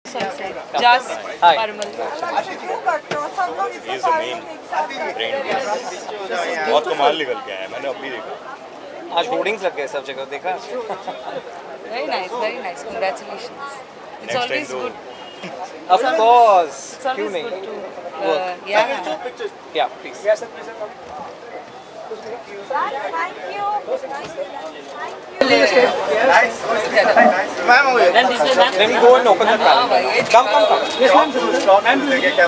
Just Parimal. He's the main brain. बहुत कमाल निकल के आया, मैंने अभी देखा। आज होर्डिंग्स लग गए सब जगह, देखा? Very nice, very nice. Congratulations. It's Next always time good. Of course. It's always क्यों नहीं? good to yeah. Yeah, please. Let me go and open the calendar. Come. Yes, ma'am. Ma'am,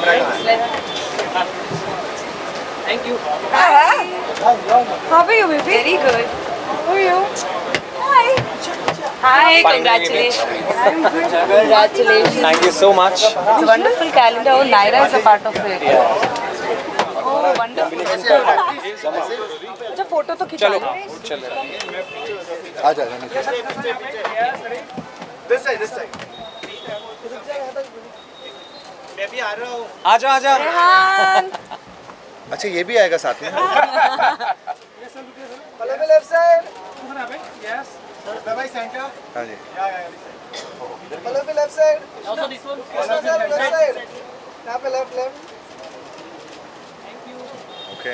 thank you. Hi. How are you, baby? Very good. How are you? Hi. Hi. Congratulations. Congratulations. Thank you so much. It's a wonderful calendar. Oh, Naira is a part of it. Oh, wonderful. अच्छा photo तो खिंचा लो. चलो. आ जा जाने This side. मैं भी आ रहा हूँ. आजा. रेहान. अच्छा ये भी आएगा साथ में Follow me left side. Yes. Bye center. हाँ जी Follow me left side. Also this one. Left side. यहाँ पे left. Okay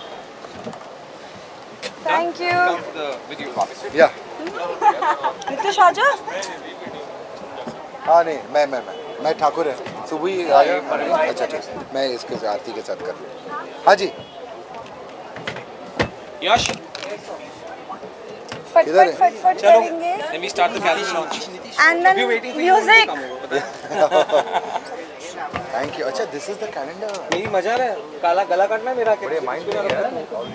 Thank you. Come to the video office. या नितिश आजा. हाँ नहीं मैं ठाकुर है सुबह ही आया अच्छा ठीक मैं इसके आरती के साथ कर लूँ हाँ जी Yash, फट किधर है? करेंगे. let me start the calendar launch. And then We're waiting for you. music. Come over, बता. थैंक यू अच्छा दिस इज द कैलेंडर मेरी मजा है काला गला काटना है मेरा बड़े माइंड में अच्छा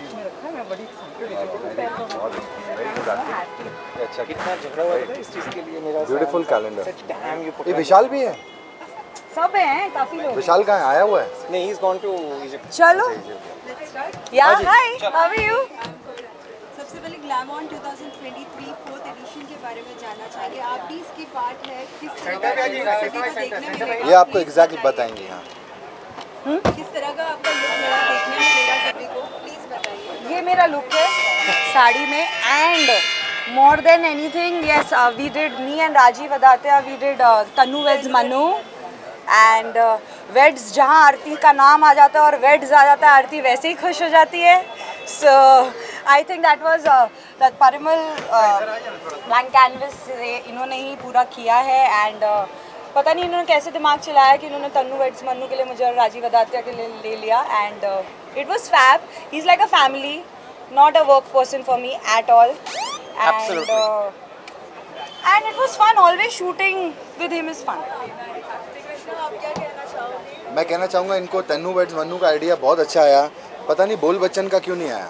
कितना झगड़ा हुआ था इस चीज के लिए मेरा ब्यूटीफुल कैलेंडर डैम यू ये विशाल भी है सब हैं काफी लोग. विशाल कहाँ है? आया हुआ है नहीं he is gone to Egypt चलो. या हाँ जी. हाय. How are you? सबसे पहले ग्लैमॉन 2023 फोर्थ एडिशन के बारे में जानना चाहेंगे. आप भी इसकी पार्ट है. किस तरह का देखने में ये आपको एग्जैक्टली बताएंगे यहाँ किस तरह का आपका लुक देखने में मिलेगा सभी को प्लीज बताइए. ये मेरा लुक है साड़ी में. And more than anything yes we did me and Rajeev अदात्या we did Tanu weds Manu. And weds जहाँ आरती का नाम आ जाता है और वेड्स आ जाता है आरती वैसे ही खुश हो जाती है. So I think that was that Parimal blank canvas इन्होंने ही पूरा किया है. एंड पता नहीं इन्होंने कैसे दिमाग चलाया कि इन्होंने तनु वेड्स मनु के लिए मुझे और राजीव अदात्या के लिए ले लिया. And it was fab. He is like a family, not a work person for me at all. And it was fun. Always shooting with him is fun. आप क्या कहना चाहोगे? मैं कहना चाहूँगा इनको तन्नू वेड्स मन्नू का आइडिया बहुत अच्छा आया पता नहीं बोल बच्चन का क्यों नहीं आया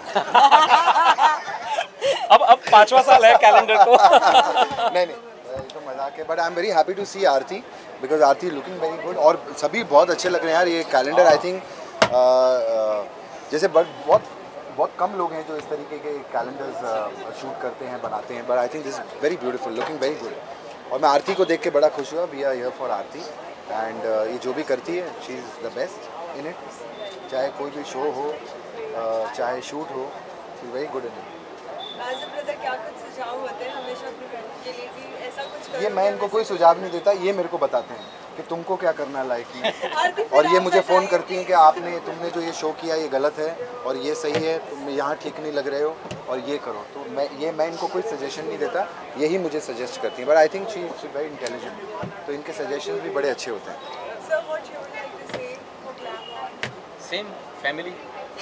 अब 5वां साल है कैलेंडर को नहीं ये तो मजाक है but I am very happy to see Aarti because Aarti looking very good और सभी बहुत अच्छे लग रहे हैं यार. ये कैलेंडर आई थिंक जैसे बहुत कम लोग हैं जो इस तरीके के कैलेंडर्स शूट करते हैं बनाते हैं but I think this very beautiful looking very good. और मैं आरती को देख के बड़ा खुश हुआ. We are here for Aarti and ये जो भी करती है she is the best in it. चाहे कोई भी शो हो चाहे शूट हो she is very good in it. As a brother क्या कुछ सुझाव होते हैं हमेशा अपनी फ्रेंड के लिए कि ऐसा कुछ करो? ये मैं इनको कोई सुझाव नहीं देता ये मेरे को बताते हैं कि तुमको क्या करना है लाइफ में और ये मुझे फ़ोन करती हैं कि तुमने जो ये शो किया ये गलत है और ये सही है तुम यहाँ ठीक नहीं लग रहे हो और ये करो. तो मैं इनको कोई सजेशन नहीं देता यही मुझे सजेस्ट करती हैं. But I think she is very intelligent तो इनके सजेशन भी बड़े अच्छे होते हैं. Sir, what you would like to say for Glamour? Same family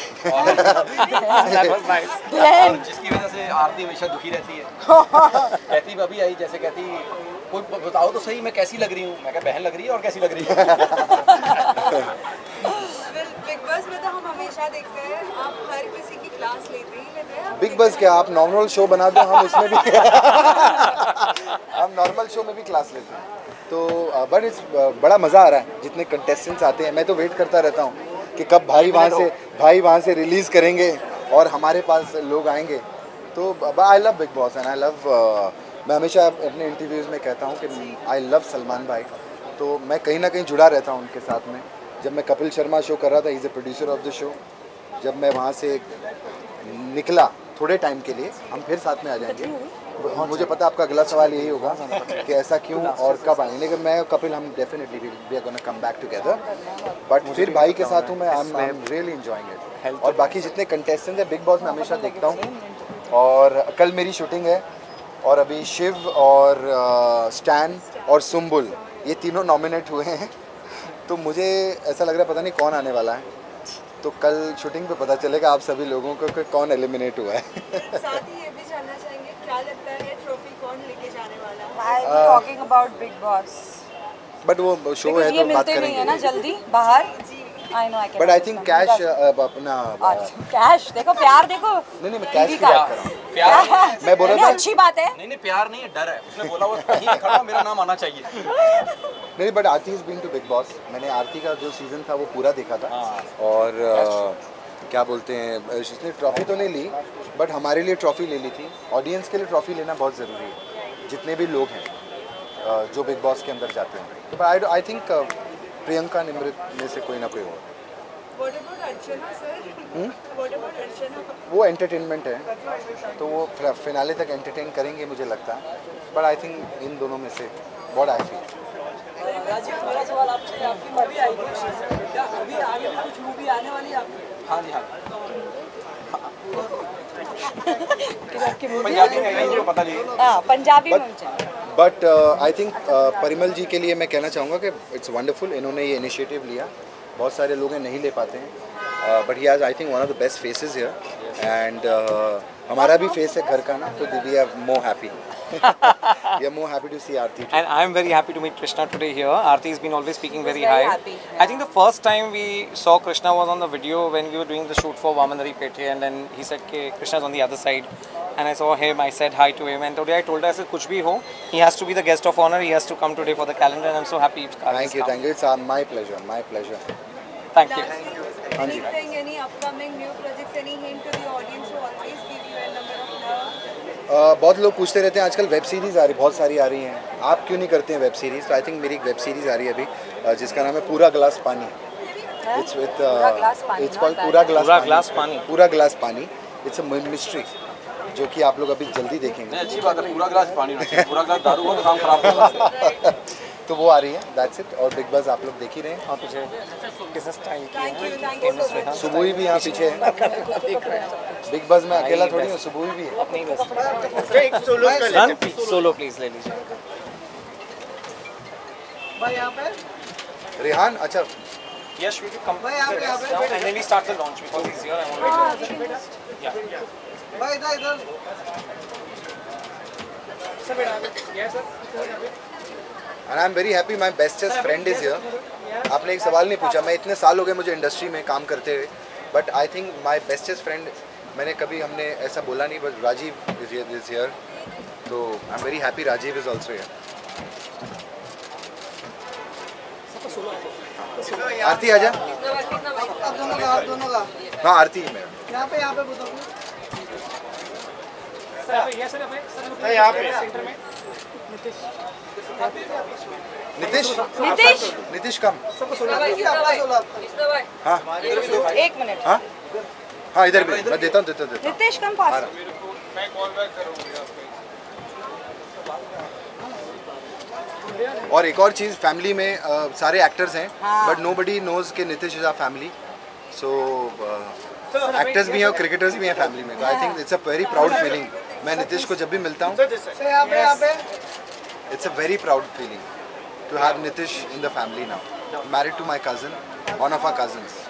That was nice. और जिसकी वजह से आरती हमेशा दुखी रहती है कहती अभी आई जैसे कहती कोई बताओ तो सही मैं कैसी लग रही हूँ. मैं कहा बहन लग रही है और कैसी लग रही है बिग बॉस में तो हम हमेशा देखते हैं आप हर किसी की क्लास लेते हैं. बिग बस क्या आप नॉर्मल शो बना दो हम उसमें भी हम नॉर्मल शो में भी क्लास लेते हैं. तो बट इट्स बड़ा मज़ा आ रहा है जितने कंटेस्टेंट्स आते हैं. मैं तो वेट करता रहता हूँ कि कब भाई वहाँ से रिलीज़ करेंगे और हमारे पास लोग आएंगे. तो I love Bigg Boss and I love मैं हमेशा अपने इंटरव्यूज़ में कहता हूँ कि आई लव सलमान भाई. तो मैं कहीं ना कहीं जुड़ा रहता हूँ उनके साथ में. जब मैं कपिल शर्मा शो कर रहा था he is a producer of the show. जब मैं वहाँ से निकला थोड़े टाइम के लिए हम फिर साथ में आ जाएंगे मुझे पता आपका अगला सवाल यही होगा कि ऐसा क्यों और कब आएंगे, लेकिन मैं कपिल हम definitely we are gonna come back together, but फिर भाई के साथ हूँ मैं, I am really enjoying it. और बाकी जितने कंटेस्टेंट्स हैं बिग बॉस में हमेशा देखता हूँ, और कल मेरी शूटिंग है, और अभी शिव और स्टैन और सुम्बुल ये तीनों नॉमिनेट हुए हैं, तो मुझे ऐसा लग रहा है पता नहीं कौन आने वाला है, तो कल शूटिंग पे पता चलेगा आप सभी लोगों को कि कौन एलिमिनेट हुआ है। साथ ही ये भी जानना चाहेंगे क्या लगता है ट्रॉफी कौन लेके जाने वाला है? I am talking about Bigg Boss, but वो शो है ये तो बात मिलते नहीं है करेंगे। ना जल्दी बाहर। I know, I can, but I think cash अपना कैश देखो, प्यार देखो। नहीं मैं कैश की का बात कर रहा हूँ। प्यार मैं बोल रहा था अच्छी बात है। नहीं प्यार नहीं है, डर है। उसने बोला वो कहीं भी खड़ा हो, मेरा नाम आना चाहिए। नहीं, but Aarti is being to Bigg Boss. मैंने आरती का जो सीजन था वो पूरा देखा था, और क्या बोलते हैं, इसने ट्रॉफी तो नहीं ली, बट हमारे लिए ट्रॉफी ले ली थी। ऑडियंस के लिए ट्रॉफी लेना बहुत ज़रूरी है, जितने भी लोग हैं जो बिग बॉस के अंदर जाते हैं। But I think Priyanka Nimrit में से कोई ना कोई हो। What about Archana sir? What about Archana? वो एंटरटेनमेंट है, तो वो फिनाले तक एंटरटेन करेंगे मुझे लगता है, बट आई थिंक इन दोनों में से व्हाट आई फील। राजीव, मेरा सवाल आपसे, आपकी मूवी आई थी क्या? अभी आगे भी कुछ मूवी आने वाली है आपकी? हाँ जी हाँ। आपकी मूवी पंजाबी में नहीं, पता नहीं। हाँ, पंजाबी में मुझे। But I think Parimal ji के लिए मैं कहना चाहूँगा कि इट्स वंडरफुल, इन्होंने ये इनिशिएटिव लिया। बहुत सारे लोग नहीं ले पाते हैं, but he has I think one of the best faces here, and हमारा भी फेस है घर का ना, तो we are more happy. We are more happy to see Aarti. And I am very happy to meet Krishna today here. Aarti has been always speaking very Very high. happy, I think the first time we saw Krishna was on the video when we were doing the shoot for Vamanari Pete, and then he said कि Krishna's on the other side, and I saw him. I said hi to him, and today I told her I said कुछ भी हो, he has to be the guest of honor. He has to come today for the calendar, and I'm so happy. Thank you. It's my pleasure. My pleasure. Thank you. Anything, any upcoming new projects, any hint to the audience who always give you a number of love? बहुत लोग पूछते रहते हैं आजकल web series आ रही, बहुत सारी आ रही हैं, आप क्यों नहीं करते हैं वेब सीरीज़? तो आई थिंक मेरी एक वेब सीरीज़ आ रही है अभी, जिसका नाम है पूरा गिलास पानी। इट्स विद इट्स कॉल्ड पूरा गिलास पानी। पूरा गिलास पानी, इट्स अ मिस्ट्री जो कि आप लोग अभी जल्दी देखेंगे। नहीं, अच्छी बात है, पूरा गिलास पानी होना चाहिए। पूरा गिलास दारू हो तो काम खराब होगा। तो वो आ रही है, दैट्स इट। और बिग बॉस आप लोग देख ही रहे हैं। और पीछे business time की Thank you so much. सुबुई भी यहाँ पीछे है। बिग बॉस में अकेला थोड़ी हूँ, सुबुई भी है। नहीं बस Run, solo please ले लीजिए। भाई यहाँ पे रेहान, अच्छा Yes, we will come भाई यहाँ पे now, and then we start the launch because he's here. I want to make yeah. भाई इधर Yes, sir. And I am very happy, my bestest friend is here. आपने एक सवाल नहीं पूछा, मैं इतने साल हो गए मुझे इंडस्ट्री में काम करते हुए, but I think my bestest friend, मैंने कभी हमने ऐसा बोला नहीं, बट राजीव इज़ हियर, तो I am very happy Rajeev is also here. Aarti आजा। आप दोनों का हाँ आरती है मेरा। यहाँ पे बताओ। Yes, sir. यहाँ पे सेंटर में नीतीश कम। हाँ एक मिनट, हाँ हाँ, इधर भी मैं देता हूँ। नितेश कम पास। और एक और चीज़, फैमिली में सारे एक्टर्स हैं, बट नोबडी नोज के Nitish is our family, so actors भी हैं और क्रिकेटर्स भी हैं फैमिली में, तो I think it's a very proud feeling. मैं नीतीश को जब भी मिलता हूँ, यहाँ पे it's a very proud feeling to have Nitish in the family now, married to my cousin, one of our cousins.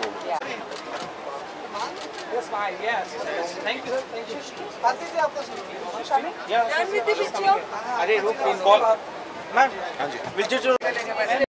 Yes, fine. Yes. Thank you, sir. Thank you. Aarti ji आपका सुनिए। Yeah. Ma'am, with the picture. अरे रुक, call. हाँ जी।